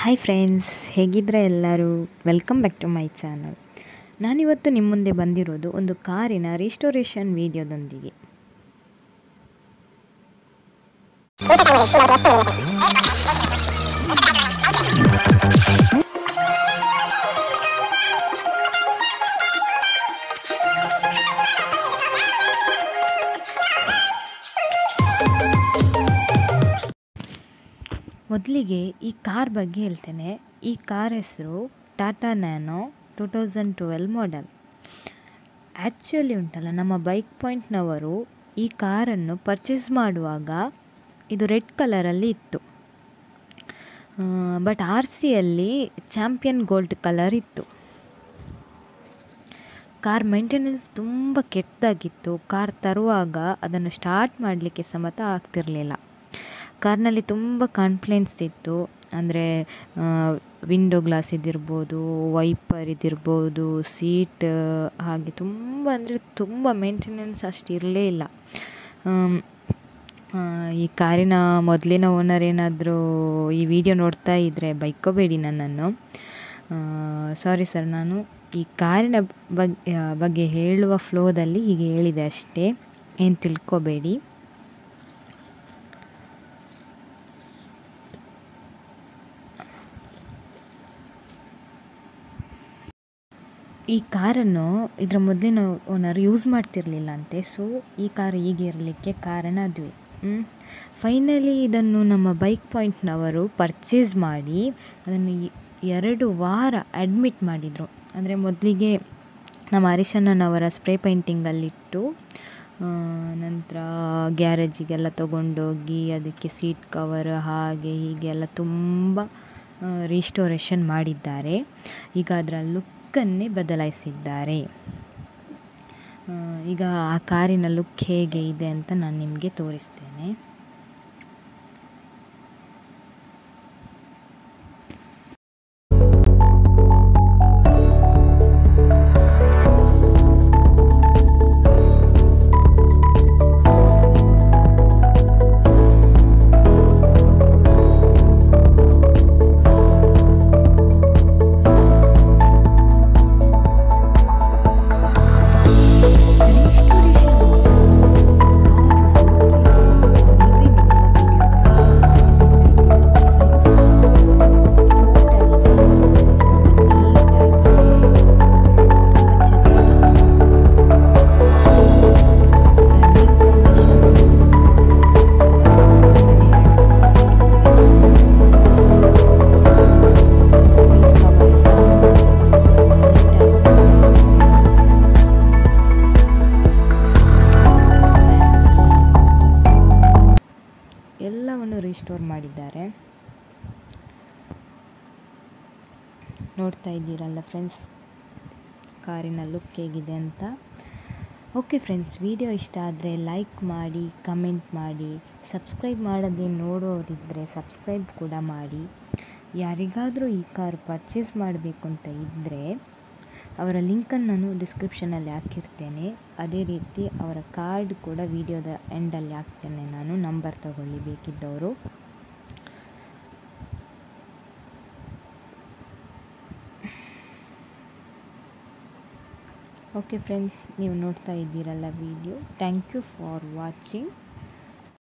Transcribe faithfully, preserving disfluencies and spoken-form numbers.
Hi friends, ಹೇಗಿದ್ರೆ ಎಲ್ಲರೂ welcome back to my channel. ನಾನಿವತ್ತು ನಿಮ್ಮ ಮುಂದೆ ಬಂದಿರೋದು ಒಂದು ಕಾರಿನ ರಿಸ್ಟೋರೇಷನ್ ವಿಡಿಯೋದೊಂದಿಗೆ. ಮೊದಲಿಗೆ ಈ ಕಾರ್ ಬಗ್ಗೆ ಹೇಳ್ತೇನೆ. ಈ ಕಾರ್ ಹೆಸರು Tata nano two thousand twelve model. Actually ಉಂಟಲ್ಲ, ನಮ್ಮ ಬೈಕ್ ಪಾಯಿಂಟ್ನವರು ಈ ಕಾರನ್ನು ಪರ್ಚೇಸ್ ಮಾಡುವಾಗ ಇದು ರೆಡ್ ಕಲರಲ್ಲಿ ಇತ್ತು, ಬಟ್ ಆರ್ ಸಿಯಲ್ಲಿ ಚಾಂಪಿಯನ್ ಗೋಲ್ಡ್ ಕಲರ್ ಇತ್ತು. ಕಾರ್ ಮೇಂಟೆನೆನ್ಸ್ ತುಂಬ ಕೆಟ್ಟದಾಗಿತ್ತು. ಕಾರ್ ತರುವಾಗ ಅದನ್ನು ಸ್ಟಾರ್ಟ್ ಮಾಡಲಿಕ್ಕೆ ಸಮೇತ ಆಗ್ತಿರಲಿಲ್ಲ. ಕಾರ್ನಲ್ಲಿ ತುಂಬ ಕಂಪ್ಲೇಂಟ್ಸ್ ಇತ್ತು. ಅಂದರೆ ವಿಂಡೋ ಗ್ಲಾಸ್ ಇದಿರ್ಬೋದು, ವೈಪರ್ ಇದಿರ್ಬೋದು, ಸೀಟ್, ಹಾಗೆ ತುಂಬ ಅಂದರೆ ತುಂಬ ಮೇಂಟೆನೆನ್ಸ್ ಅಷ್ಟು ಇರಲೇ ಇಲ್ಲ. ಈ ಕಾರಿನ ಮೊದಲಿನ ಓನರ್ ಏನಾದರೂ ಈ ವಿಡಿಯೋ ನೋಡ್ತಾ ಇದ್ದರೆ ಬೈಕೋಬೇಡಿ ನನ್ನನ್ನು. ಸಾರಿ ಸರ್, ನಾನು ಈ ಕಾರಿನ ಬಗ್ಗೆ ಬಗ್ಗೆ ಹೇಳುವ ಫ್ಲೋದಲ್ಲಿ ಹೀಗೆ ಹೇಳಿದೆ ಅಷ್ಟೇ, ಏನು ತಿಳ್ಕೊಬೇಡಿ. ಈ ಕಾರನ್ನು ಇದರ ಮೊದಲಿನ ಓನರ್ ಯೂಸ್ ಮಾಡ್ತಿರಲಿಲ್ಲ ಅಂತೆ. ಸೊ ಈ ಕಾರು ಹೀಗೆ ಇರಲಿಕ್ಕೆ ಕಾರಣ ಅದುವೇ. ಫೈನಲಿ ಇದನ್ನು ನಮ್ಮ ಬೈಕ್ ಪಾಯಿಂಟ್ನವರು ಪರ್ಚೇಸ್ ಮಾಡಿ ಅದನ್ನು ಎರಡು ವಾರ ಅಡ್ಮಿಟ್ ಮಾಡಿದರು. ಅಂದರೆ ಮೊದಲಿಗೆ ನಮ್ಮ ಹರೀಶಣ್ಣನವರ ಸ್ಪ್ರೇ ಪೇಂಟಿಂಗಲ್ಲಿಟ್ಟು, ನಂತರ ಗ್ಯಾರೇಜಿಗೆಲ್ಲ ತೊಗೊಂಡೋಗಿ ಅದಕ್ಕೆ ಸೀಟ್ ಕವರ್ ಹಾಗೆ ಹೀಗೆ ಎಲ್ಲ ತುಂಬ ರಿಸ್ಟೋರೇಷನ್ ಮಾಡಿದ್ದಾರೆ. ಈಗ ಅದರ ಲುಕ್ಕನ್ನೇ ಬದಲಾಯಿಸಿದ್ದಾರೆ. ಈಗ ಆ ಕಾರಿನ ಲುಕ್ ಹೇಗೆ ಇದೆ ಅಂತ ನಾನು ನಿಮಗೆ ತೋರಿಸ್ತೇನೆ. ಎಲ್ಲವನ್ನು ರಿಸ್ಟೋರ್ ಮಾಡಿದ್ದಾರೆ. ನೋಡ್ತಾ ಇದ್ದೀರಲ್ಲ ಫ್ರೆಂಡ್ಸ್, ಕಾರಿನ ಲುಕ್ ಹೇಗಿದೆ ಅಂತ. ಓಕೆ ಫ್ರೆಂಡ್ಸ್, ವಿಡಿಯೋ ಇಷ್ಟ ಆದರೆ ಲೈಕ್ ಮಾಡಿ, ಕಮೆಂಟ್ ಮಾಡಿ, ಸಬ್ಸ್ಕ್ರೈಬ್ ಮಾಡದೆ ನೋಡೋರಿದ್ದರೆ ಸಬ್ಸ್ಕ್ರೈಬ್ ಕೂಡ ಮಾಡಿ. ಯಾರಿಗಾದರೂ ಈ ಕಾರು ಪರ್ಚೇಸ್ ಮಾಡಬೇಕು ಅಂತ ಇದ್ದರೆ ಅವರ ಲಿಂಕನ್ನು ನಾನು ಡಿಸ್ಕ್ರಿಪ್ಷನಲ್ಲಿ ಹಾಕಿರ್ತೇನೆ. ಅದೇ ರೀತಿ ಅವರ ಕಾರ್ಡ್ ಕೂಡ ವಿಡಿಯೋದ ಎಂಡಲ್ಲಿ ಹಾಕ್ತೇನೆ ನಾನು, ನಂಬರ್ ತಗೊಳ್ಳಿ ಬೇಕಿದ್ದವರು. ಓಕೆ ಫ್ರೆಂಡ್ಸ್, ನೀವು ನೋಡ್ತಾ ಇದ್ದೀರಲ್ಲ video. Thank you for watching.